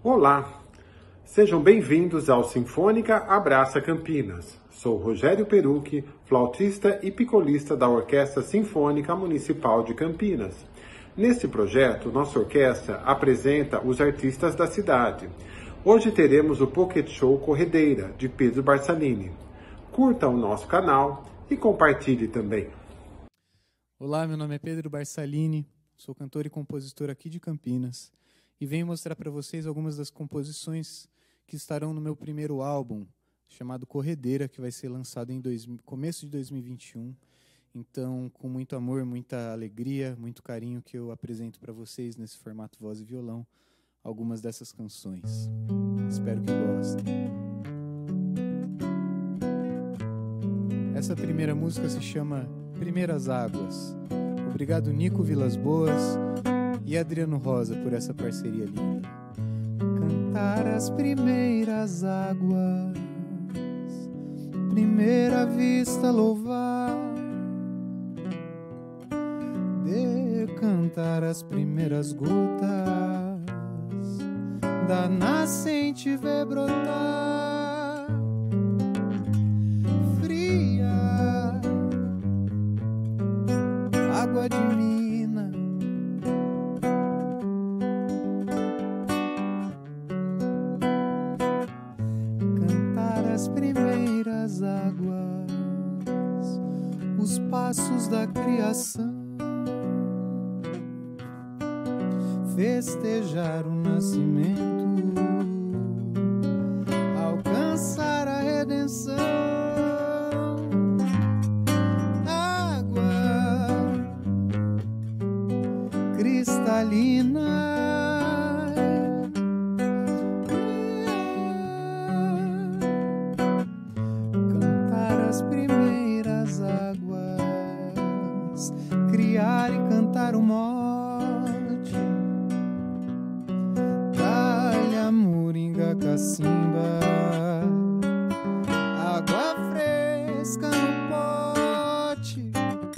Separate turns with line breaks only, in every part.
Olá, sejam bem-vindos ao Sinfônica Abraça Campinas. Sou Rogério Perucchi, flautista e picolista da Orquestra Sinfônica Municipal de Campinas. Neste projeto, nossa orquestra apresenta os artistas da cidade. Hoje teremos o Pocket Show Corredeira, de Pedro Barsalini. Curta o nosso canal e compartilhe também.
Olá, meu nome é Pedro Barsalini, sou cantor e compositor aqui de Campinas e venho mostrar para vocês algumas das composições que estarão no meu primeiro álbum, chamado Corredeira, que vai ser lançado em começo de 2021. Então, com muito amor, muita alegria, muito carinho que eu apresento para vocês nesse formato voz e violão algumas dessas canções. Espero que gostem. Essa primeira música se chama Primeiras Águas. Obrigado, Nico Vilas Boas e Adriano Rosa, por essa parceria linda. Cantar as primeiras águas, primeira vista louvar, decantar as primeiras gotas da nascente ver brotar, fria água de mina, cantar as primeiras águas, os passos da criação, festejar o nascimento, alcançar a redenção. Cristalina, cantar as primeiras águas, criar e cantar o mote, talha, moringa, cacimba, água fresca no pote,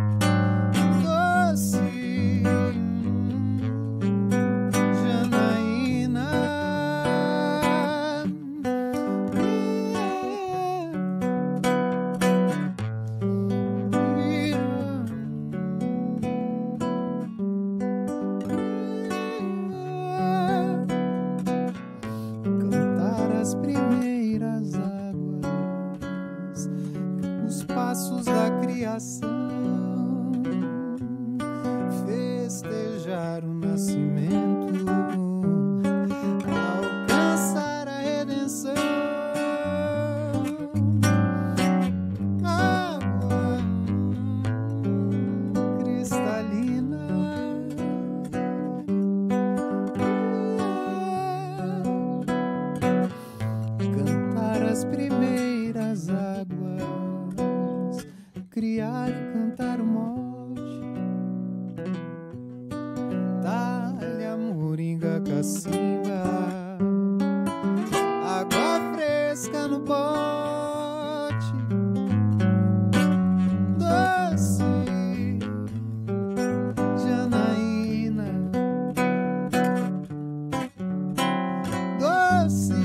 as primeiras águas, os passos da criação, festejar o nascimento, alcançar a redenção. Água cristalina, as primeiras águas, criar e cantar o mote, talha, moringa, cacimba, água fresca no pote, doce, Janaína, doce,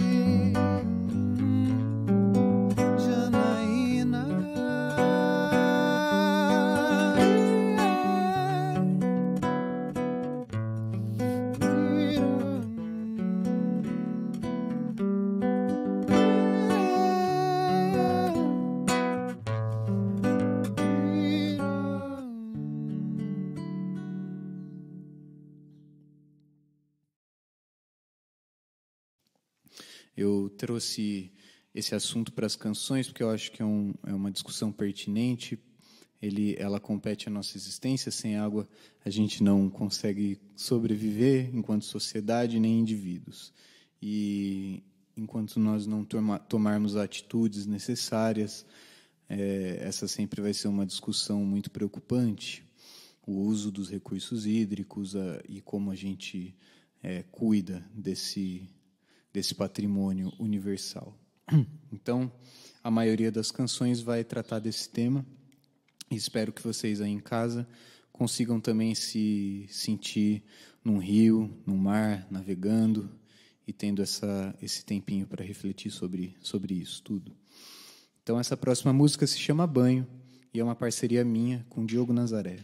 Eu trouxe esse assunto para as canções porque eu acho que é uma discussão pertinente. Ela compete à nossa existência. Sem água, a gente não consegue sobreviver enquanto sociedade nem indivíduos. E enquanto nós não tomarmos atitudes necessárias, essa sempre vai ser uma discussão muito preocupante. O uso dos recursos hídricos e como a gente cuida desse patrimônio universal. Então, a maioria das canções vai tratar desse tema. E espero que vocês aí em casa consigam também se sentir num rio, num mar, navegando e tendo esse tempinho para refletir sobre isso tudo. Então, essa próxima música se chama Banho e é uma parceria minha com Diogo Nazaré.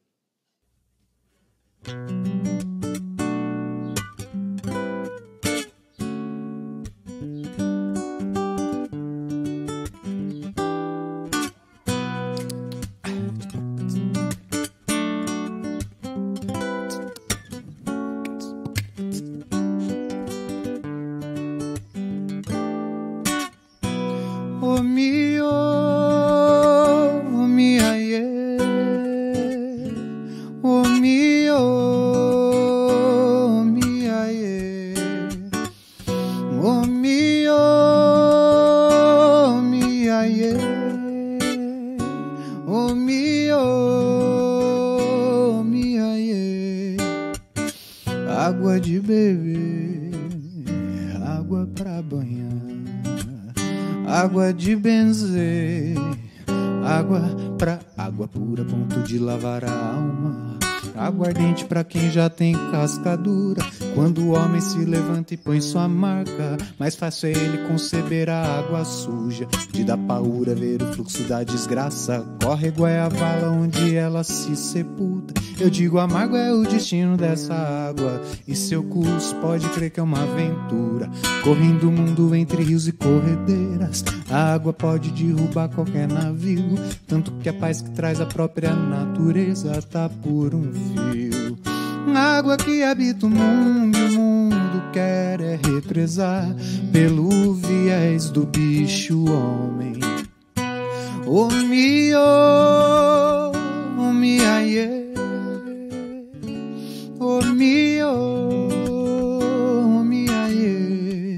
Água de beber, água pra banhar, água de benzer, água pura, ponto de lavar a alma, água ardente pra quem já tem casca dura. Quando o homem se levanta e põe sua marca, mais fácil é ele conceber a água suja. De dar paura, ver o fluxo da desgraça, córrego é a vala onde ela se sepulta. Eu digo amargo é o destino dessa água, e seu curso pode crer que é uma aventura, correndo o mundo entre rios e corredeiras. A água pode derrubar qualquer navio, tanto que a paz que traz a própria natureza tá por um fio. Água que habita o mundo, e o mundo quer é represar pelo viés do bicho homem. O mio, o miaie, o mio, o miaie,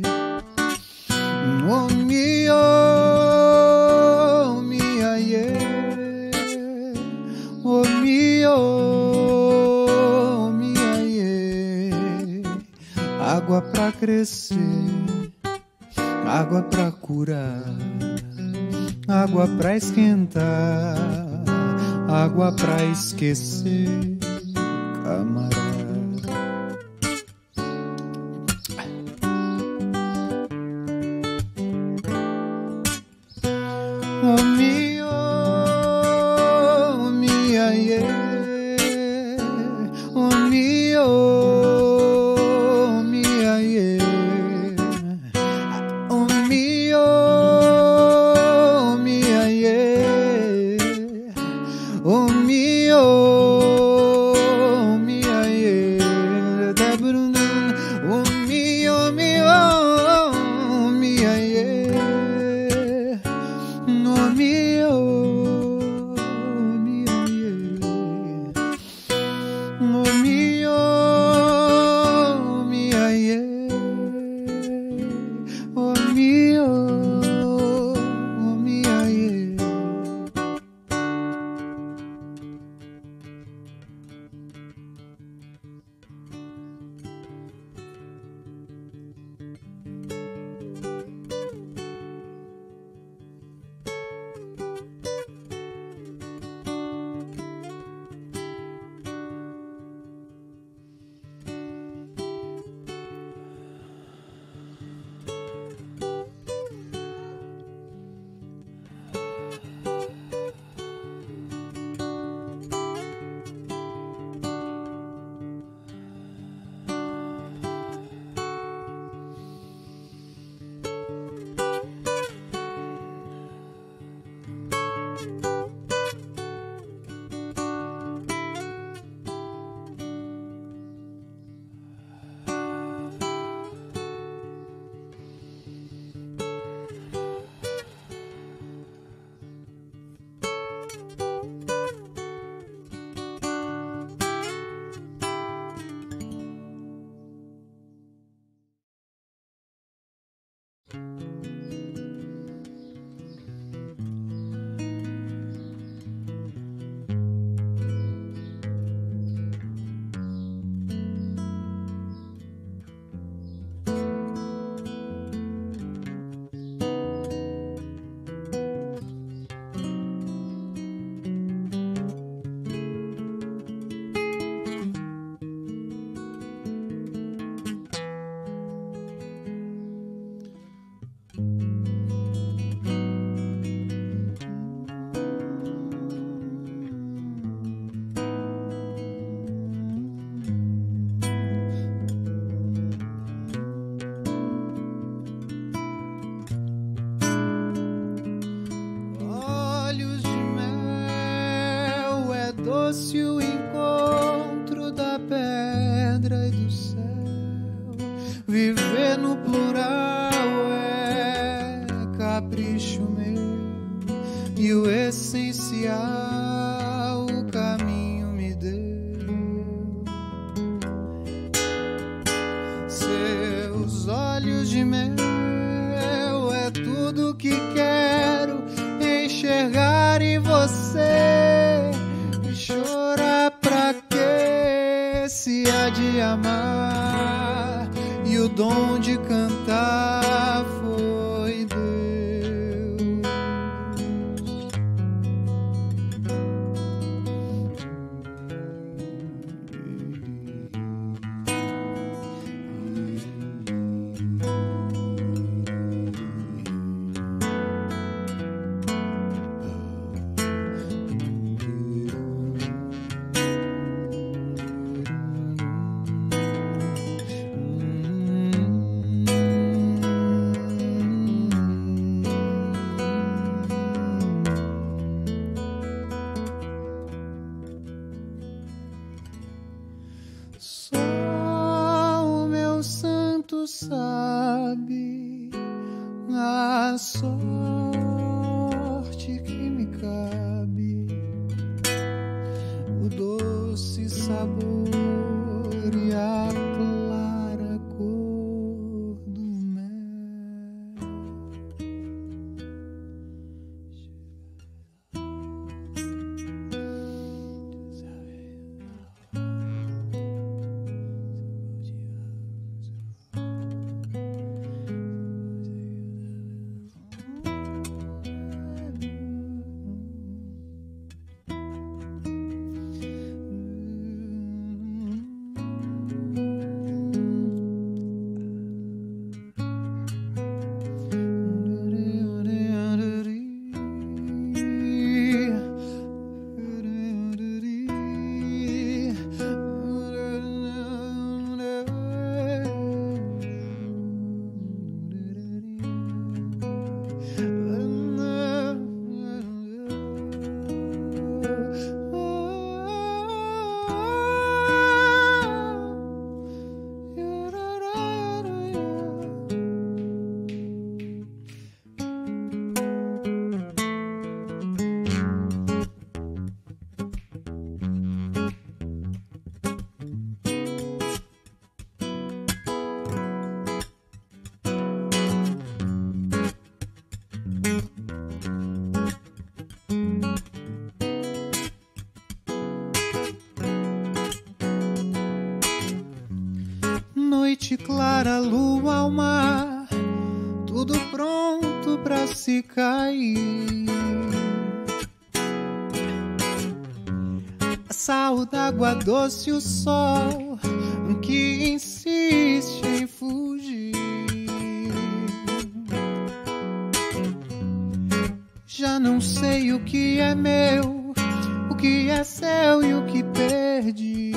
o mio, o miaie, o mio. Água pra crescer, água pra curar, água pra esquentar, água pra esquecer, camarada. Oh mio, mia, yeah. Oh mio. fosse o encontro da pedra e do céu. Viver no plural é capricho meu, e o essencial o caminho me deu. Seus olhos de mel é tudo que quero enxergar em você. E chorar pra quê se há de amar, e o dom de cantar foi Deus. Só o meu santo sabe a sorte que me cabe, o doce sabor e a clara cor do mel. Noite clara, lua ao mar, tudo pronto pra se cair. Sal d'água doce, o sol que insiste em fugir. Já não sei o que é meu, o que é céu e o que perdi.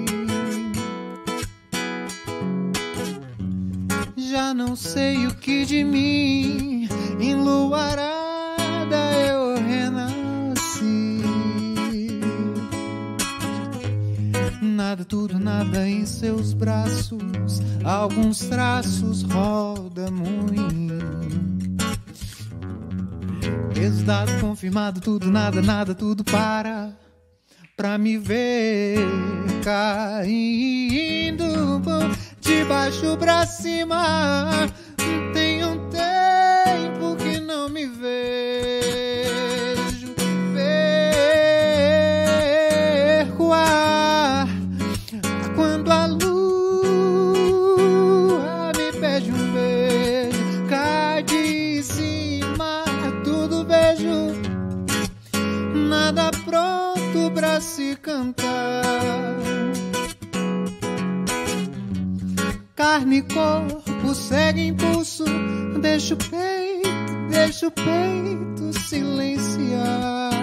Já não sei o que de mim, enluarada eu renasci. Nada, tudo, nada em seus braços, alguns traços roda moinho. Resultado confirmado, tudo, nada, nada, tudo pra me ver caindo de baixo pra cima. Tem um tempo que não me vejo, perco ar quando a lua me pede um beijo. Cai de cima, tudo vejo, nada pronto pra se cantar. Carne e corpo segue impulso, deixa o peito silenciar.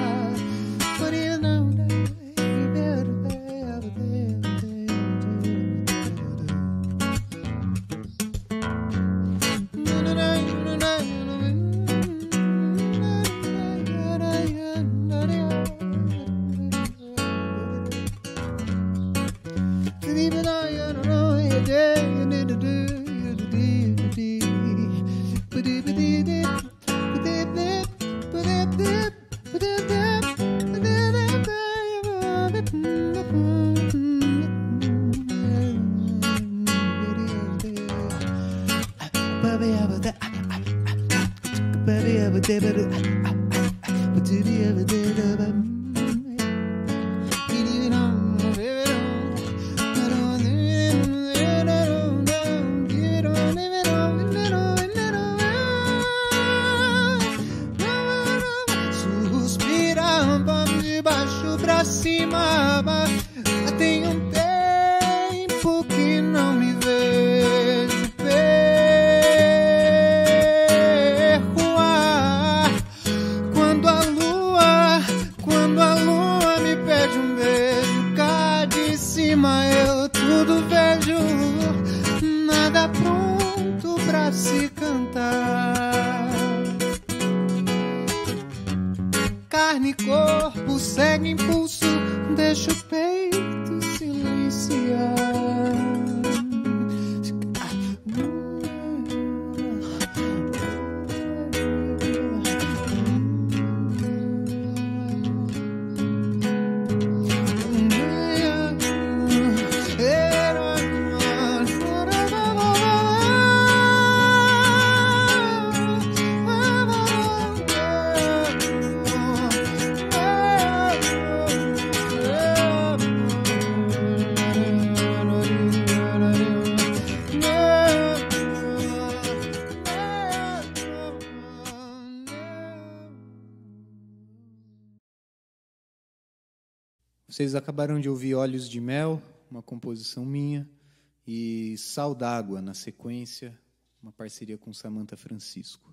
Vocês acabaram de ouvir Olhos de Mel, uma composição minha, e Sal d'Água, na sequência, uma parceria com Samantha Francisco.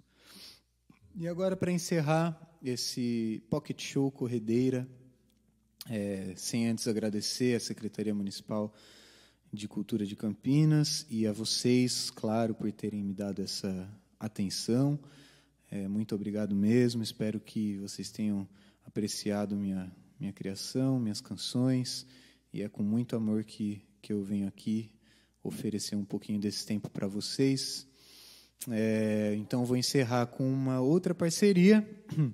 E agora, para encerrar esse Pocket Show Corredeira, sem antes agradecer à Secretaria Municipal de Cultura de Campinas e a vocês, claro, por terem me dado essa atenção. Muito obrigado mesmo, espero que vocês tenham apreciado minha criação, minhas canções, e é com muito amor que eu venho aqui oferecer um pouquinho desse tempo para vocês. Então, vou encerrar com uma outra parceria,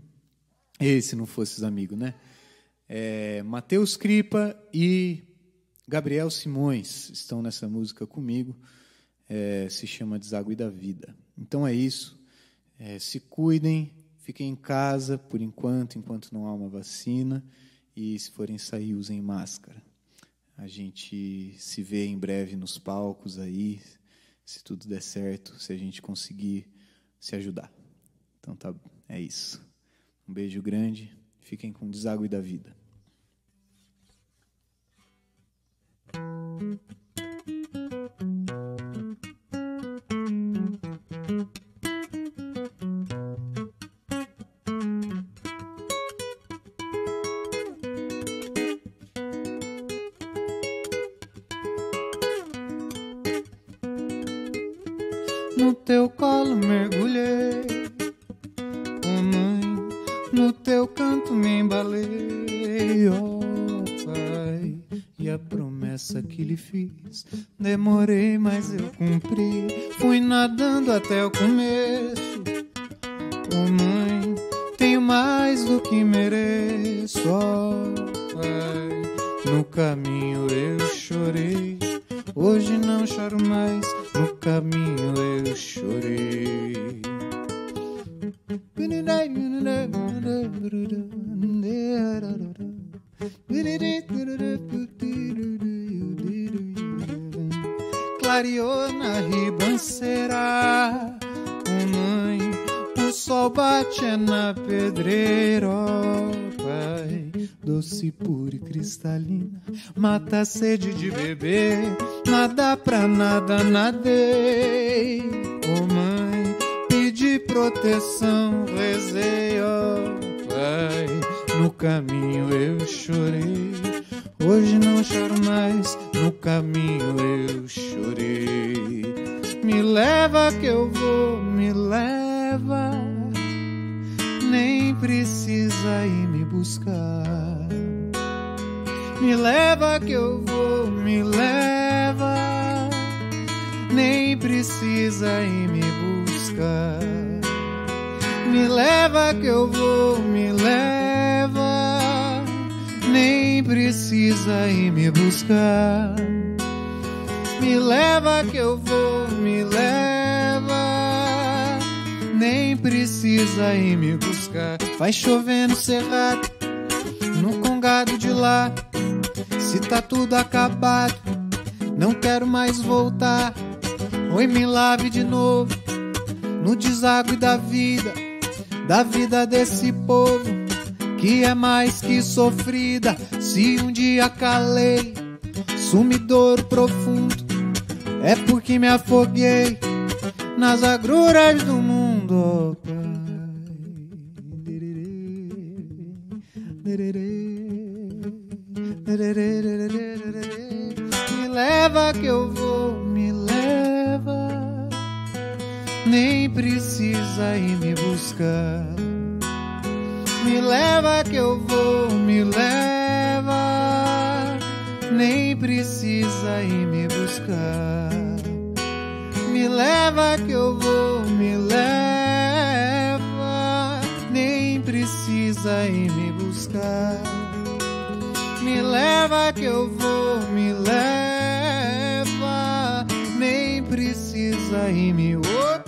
se não fosse os amigos, né? Matheus Cripa e Gabriel Simões estão nessa música comigo, se chama Deságue da Vida. Então é isso, se cuidem, fiquem em casa por enquanto não há uma vacina, e se forem sair, usem máscara. A gente se vê em breve nos palcos aí, se tudo der certo, se a gente conseguir se ajudar. Então tá, é isso. Um beijo grande, fiquem com Deságue da Vida.
No teu colo mergulhei, oh mãe, no teu canto me embalei, oh pai, e a promessa que lhe fiz, demorei, mas eu cumpri, fui nadando até o começo, oh mãe, tenho mais do que mereço, oh pai, no caminho eu chorei, hoje não choro mais, no caminho eu chorei. Clareou na ribanceira, oh mãe, o sol bate na pedreira, oh pai, doce, pura e cristalina, mata a sede de beber, nada pra nada nadei, oh mãe, pedi proteção, rezei, oh pai, no caminho eu chorei, hoje não choro mais, no caminho eu chorei. Me leva que eu vou, me leva, nem precisa ir me buscar. Me leva que eu vou, me leva, nem precisa ir me buscar. Me leva que eu vou, me leva, precisa ir me buscar. Me leva que eu vou, me leva. Nem precisa ir me buscar. Vai chover no cerrado, no congado de lá. Se tá tudo acabado, não quero mais voltar. Oi, me lave de novo no deságue da vida desse povo que é mais que sofrida. Se um dia calei, sumidouro profundo, é porque me afoguei nas agruras do mundo. Me leva que eu vou, me leva. Nem precisa ir me buscar. Me leva que eu vou, me leva. Nem precisa ir me buscar. Me leva que eu vou, me leva. Nem precisa ir me buscar. Me leva que eu vou, me leva. Nem precisa ir me buscar.